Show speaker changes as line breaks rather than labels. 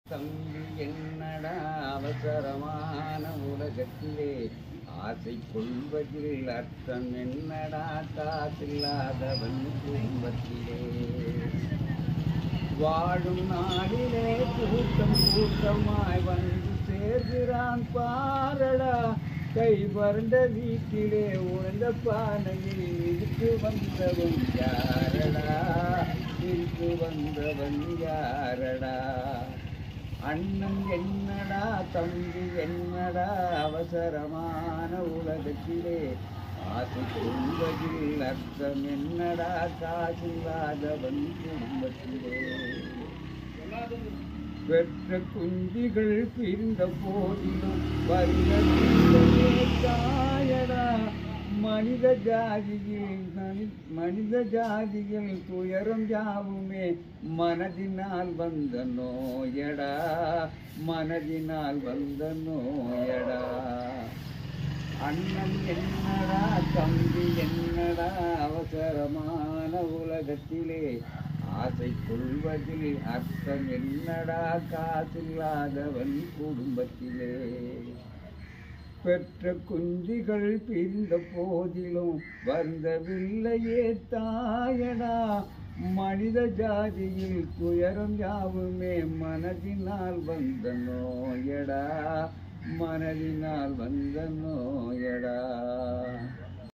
தம்பி என்னடா அவசரமான உலகத்திலே ஆசை கொள்வதில் அர்த்தம் என்னடா காசில்லாதவன் குடும்பத்திலே வாழும் நாளிலே கூட்டம் கூட்டமாய் வந்து சேர்கிறான் பாரடா கை வறண்ட வீட்டிலே உழந்த பானையில் இருக்கு வந்தவன் யாரடா இருக்கு வந்தவன் யாரடா அண்ணன் என்னடா தம்பி என்னடா அவசரமான உலகத்திலே ஆசை கொள்வதில் அர்த்தம் என்னடா காசில்லாதவன் குடும்பத்திலே பெற்ற குஞ்சிகள் பிரிந்த போதிலும் வருடத்திலே தாயடா மனித ஜாதியில் துயரம் யாவுமே மனதினால் வந்த நோயடா மனதினால் வந்த நோயடா அண்ணன் என்னடா தம்பி என்னடா அவசரமான உலகத்திலே ஆசை கொள்வதில் அர்த்தம் என்னடா காசில்லாதவன் குடும்பத்திலே பெற்ற குஞ்சிகள் பிரிந்த போதிலும் வருந்தவில்லையே தாயடா மனித ஜாதியில் துயரம் யாவுமே மனதினால் வந்த நோயடா மனதினால் வந்த நோயடா